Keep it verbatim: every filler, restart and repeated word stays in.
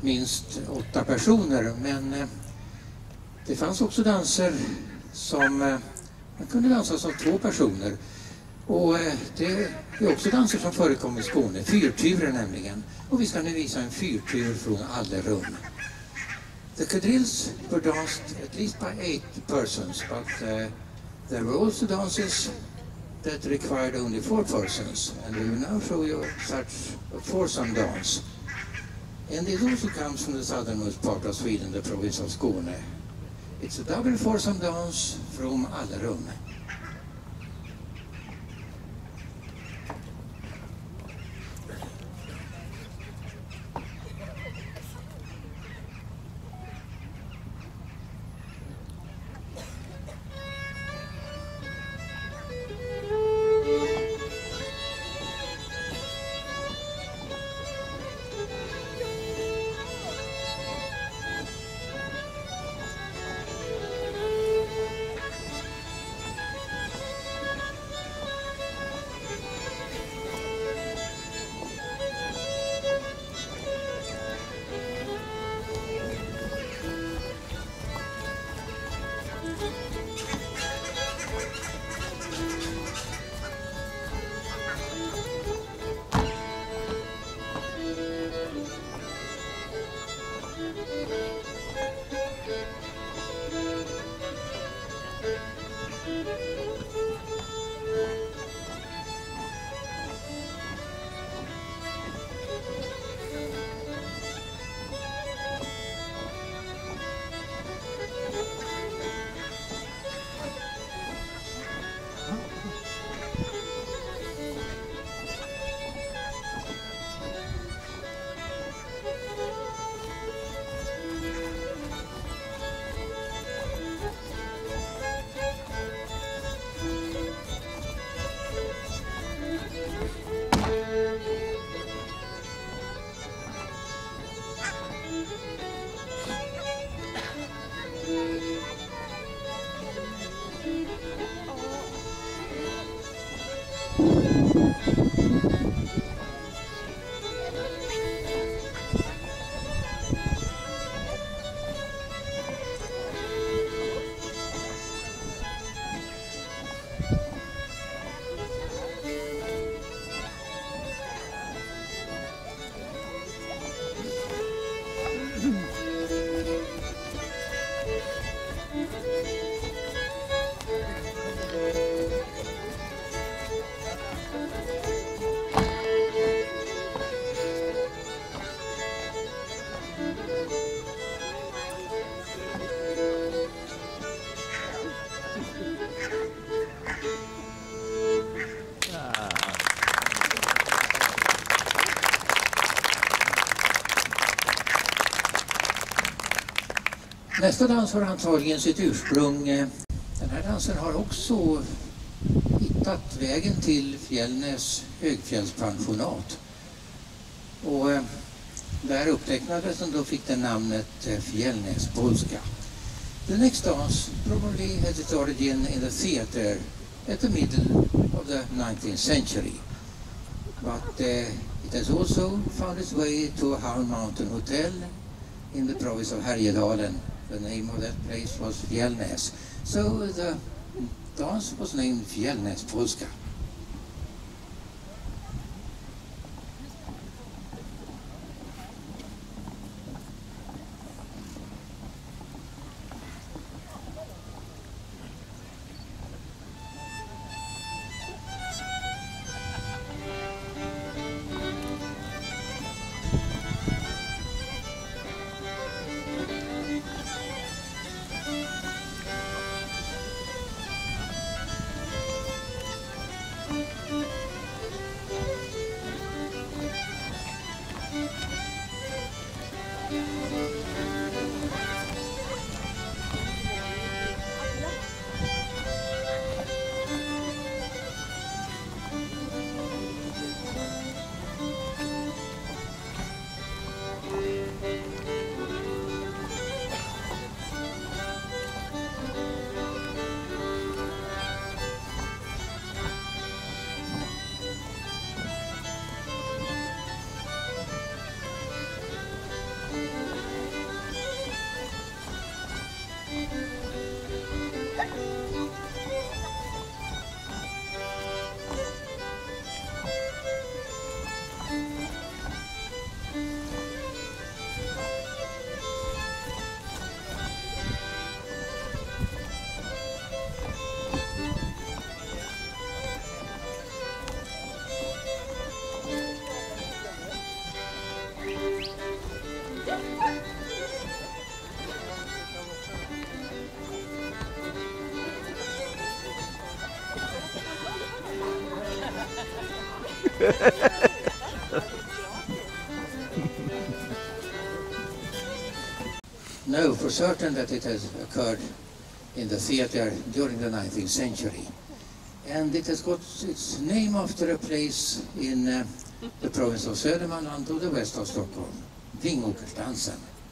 minst åtta personer, men eh, det fanns också danser som eh, man kunde dansa som två personer. Och eh, det är också danser som förekommer i Skåne, fyrturer nämligen. Och vi ska nu visa en fyrtur från Allerum. The quadrilles were danced at least by eight persons, but uh, there were also dances that required only four persons, and we will now show you such a foursome dance. And it also comes from the southernmost part of Sweden, the province of Skåne. It's a double foursome dance from Allerum. Nästa dans har antagligen sitt ursprung. Den här dansen har också hittat vägen till Fjällnäs högfjällspensionat. Och där upptecknades den, då fick den namnet Fjällnäs polska. The next dance probably has its origin in the theater at the middle of the nineteenth century. But uh, it has also found its way to Hound Mountain Hotel in the province of Härjedalen. The name of that place was Fjällnäs. So the dance was named Fjällnäs polska. No, for certain that it has occurred in the theatre during the nineteenth century. And it has got its name after a place in uh, the province of Södermanland to the west of Stockholm, Vingåkersdansen.